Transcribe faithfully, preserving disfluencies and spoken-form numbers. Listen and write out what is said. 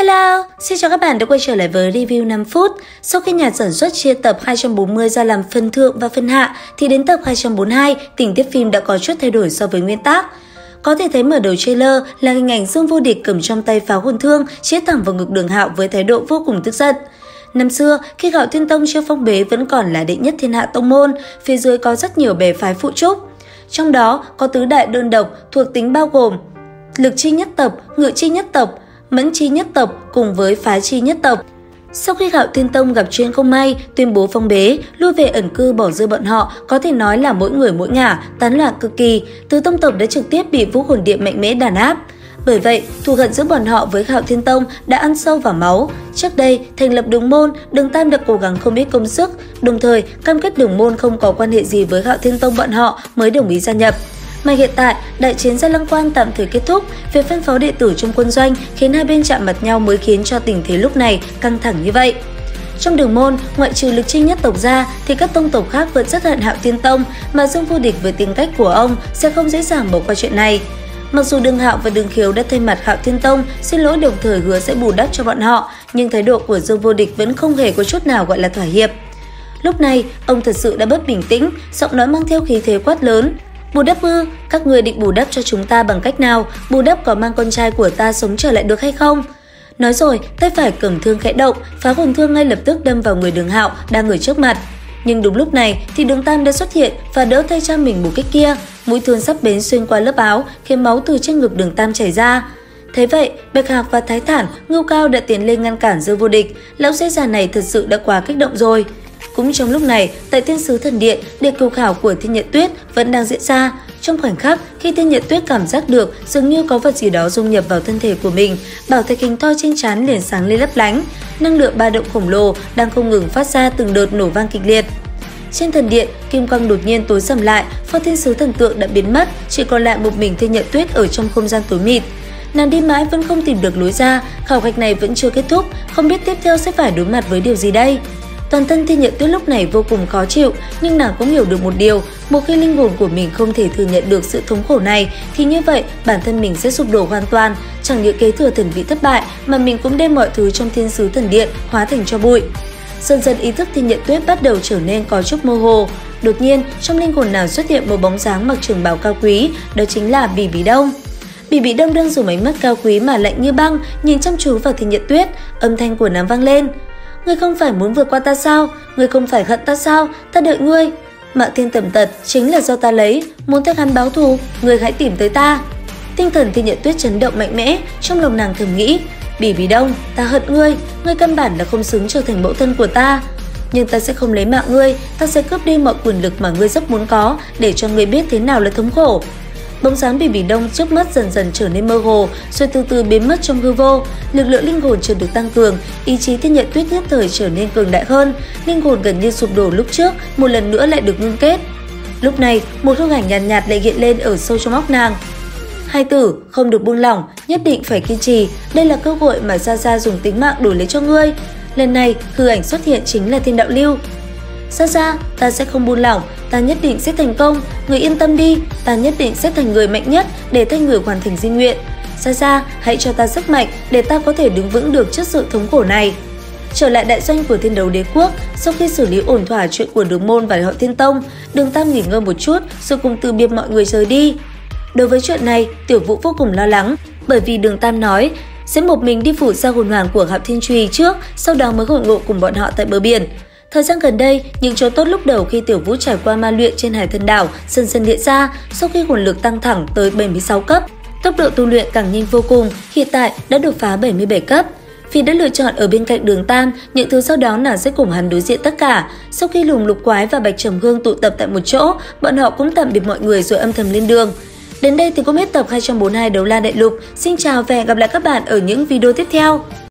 Hello, xin chào các bạn đã quay trở lại với review năm phút. Sau khi nhà sản xuất chia tập hai trăm bốn mươi ra làm phần thượng và phần hạ, thì đến tập hai trăm bốn mươi hai, tình tiết phim đã có chút thay đổi so với nguyên tác. Có thể thấy mở đầu trailer là hình ảnh Dương Vô Địch cầm trong tay pháo hồn thương chĩa thẳng vào ngực Đường Hạo với thái độ vô cùng tức giận. Năm xưa, khi Hạo Thiên Tông chưa phong bế vẫn còn là đệ nhất thiên hạ tông môn, phía dưới có rất nhiều bè phái phụ trúc. Trong đó có tứ đại đơn độc thuộc tính bao gồm Lực Chi nhất tộc, Ngự Chi nhất tộc, Mẫn Chi nhất tộc cùng với Phá Chi nhất tộc. Sau khi Hạo Thiên Tông gặp chuyện không may, tuyên bố phong bế, lui về ẩn cư bỏ rơi bọn họ, có thể nói là mỗi người mỗi ngả, tán loạn cực kỳ, Tứ Tông tộc đã trực tiếp bị Vũ Hồn Điện mạnh mẽ đàn áp. Bởi vậy, thù hận giữa bọn họ với Hạo Thiên Tông đã ăn sâu vào máu. Trước đây, thành lập Đường Môn, Đường Tam đã cố gắng không ít công sức, đồng thời cam kết Đường Môn không có quan hệ gì với Hạo Thiên Tông bọn họ mới đồng ý gia nhập. Mà hiện tại, đại chiến Gia Lăng Quan tạm thời kết thúc, việc phân phối đệ tử trong quân doanh khiến hai bên chạm mặt nhau mới khiến cho tình thế lúc này căng thẳng như vậy. Trong Đường Môn, ngoại trừ Lực Chi nhất tộc ra thì các tông tộc khác vẫn rất hận Hạo Thiên Tông, mà Dương Vô Địch với tính cách của ông sẽ không dễ dàng bỏ qua chuyện này. Mặc dù Đường Hạo và Đường Khiếu đã thay mặt Hạo Thiên Tông xin lỗi đồng thời hứa sẽ bù đắp cho bọn họ, nhưng thái độ của Dương Vô Địch vẫn không hề có chút nào gọi là thỏa hiệp. Lúc này, ông thật sự đã bất bình tĩnh, giọng nói mang theo khí thế quát lớn. Bù đắp ư? Các người định bù đắp cho chúng ta bằng cách nào? Bù đắp có mang con trai của ta sống trở lại được hay không? Nói rồi, tay phải cầm thương khẽ động, phá hồn thương ngay lập tức đâm vào người Đường Hạo đang ở trước mặt. Nhưng đúng lúc này thì Đường Tam đã xuất hiện và đỡ thay cha mình một kích kia. Mũi thương sắp bén xuyên qua lớp áo, khiến máu từ trên ngực Đường Tam chảy ra. Thế vậy, Bạch Hạc và Thái Thản, Ngưu Cao đã tiến lên ngăn cản Dương Vô Địch. Lão già già này thật sự đã quá kích động rồi. Cũng trong lúc này, tại Thiên Sứ Thần Điện, điện cầu khảo của Thiên Nhật Tuyết vẫn đang diễn ra. Trong khoảnh khắc, khi Thiên Nhật Tuyết cảm giác được dường như có vật gì đó dung nhập vào thân thể của mình, bảo thạch hình thoi trên trán liền sáng lên lấp lánh. Năng lượng ba động khổng lồ đang không ngừng phát ra từng đợt nổ vang kịch liệt. Trên thần điện, kim quang đột nhiên tối sầm lại, Phó Thiên Sứ Thần Tượng đã biến mất, chỉ còn lại một mình Thiên Nhật Tuyết ở trong không gian tối mịt. Nàng đi mãi vẫn không tìm được lối ra, khảo hạch này vẫn chưa kết thúc, không biết tiếp theo sẽ phải đối mặt với điều gì đây. Toàn thân Thiên Nhật Tuyết lúc này vô cùng khó chịu, nhưng nàng cũng hiểu được một điều, một khi linh hồn của mình không thể thừa nhận được sự thống khổ này, thì như vậy bản thân mình sẽ sụp đổ hoàn toàn, chẳng những kế thừa thần vị thất bại mà mình cũng đem mọi thứ trong Thiên Sứ Thần Điện hóa thành tro bụi. Dần dần ý thức Thiên Nhật Tuyết bắt đầu trở nên có chút mơ hồ. Đột nhiên, trong linh hồn nàng xuất hiện một bóng dáng mặc trường bào cao quý, đó chính là Bỉ Bỉ Đông. Bỉ Bỉ Đông đang dùng ánh mắt cao quý mà lạnh như băng nhìn chăm chú vào Thiên Nhật Tuyết, âm thanh của nàng vang lên. Ngươi không phải muốn vượt qua ta sao? Ngươi không phải hận ta sao? Ta đợi ngươi. Mạng Thiên Tẩm Tật chính là do ta lấy, muốn theo hắn báo thù, ngươi hãy tìm tới ta. Tinh thần Thiên Nhật Tuyết chấn động mạnh mẽ, trong lòng nàng thầm nghĩ, Bỉ Bỉ Đông, ta hận ngươi, ngươi căn bản là không xứng trở thành mẫu thân của ta. Nhưng ta sẽ không lấy mạng ngươi, ta sẽ cướp đi mọi quyền lực mà ngươi rất muốn có, để cho ngươi biết thế nào là thống khổ. Bóng dáng Bỉ Bỉ Đông trước mắt dần dần trở nên mơ hồ, rồi từ từ biến mất trong hư vô. Lực lượng linh hồn chợt được tăng cường, ý chí Thiên Nhật Tuyết nhất thời trở nên cường đại hơn. Linh hồn gần như sụp đổ lúc trước, một lần nữa lại được ngưng kết. Lúc này, một hư ảnh nhàn nhạt, nhạt lại hiện lên ở sâu trong óc nàng. Hai tử, không được buông lỏng, nhất định phải kiên trì. Đây là cơ hội mà Gia Gia dùng tính mạng đổi lấy cho ngươi. Lần này, hư ảnh xuất hiện chính là Thiên Đạo Lưu. Gia Gia, ta sẽ không buông lỏng, ta nhất định sẽ thành công, người yên tâm đi, ta nhất định sẽ thành người mạnh nhất để thay người hoàn thành di nguyện. Gia Gia, hãy cho ta sức mạnh để ta có thể đứng vững được trước sự thống khổ này. Trở lại đại doanh của Thiên Đấu Đế Quốc, sau khi xử lý ổn thỏa chuyện của Đường Môn và Hạo Thiên Tông, Đường Tam nghỉ ngơi một chút rồi cùng từ biệt mọi người rời đi. Đối với chuyện này, Tiểu Vũ vô cùng lo lắng, bởi vì Đường Tam nói sẽ một mình đi phủ ra hồn hoàng của Hạo Thiên Trùy trước, sau đó mới hội ngộ cùng bọn họ tại bờ biển. Thời gian gần đây, những chỗ tốt lúc đầu khi Tiểu Vũ trải qua ma luyện trên Hải Thần Đảo dần dần hiện ra, sau khi hồn lực tăng thẳng tới bảy mươi sáu cấp, tốc độ tu luyện càng nhanh vô cùng, hiện tại đã đột phá bảy mươi bảy cấp. Vì đã lựa chọn ở bên cạnh Đường Tam, những thứ sau đó nàng sẽ cùng hắn đối diện tất cả. Sau khi Lùng Lục Quái và Bạch Trầm Hương tụ tập tại một chỗ, bọn họ cũng tạm biệt mọi người rồi âm thầm lên đường. Đến đây thì cũng hết tập hai trăm bốn mươi hai Đấu La Đại Lục. Xin chào và hẹn gặp lại các bạn ở những video tiếp theo.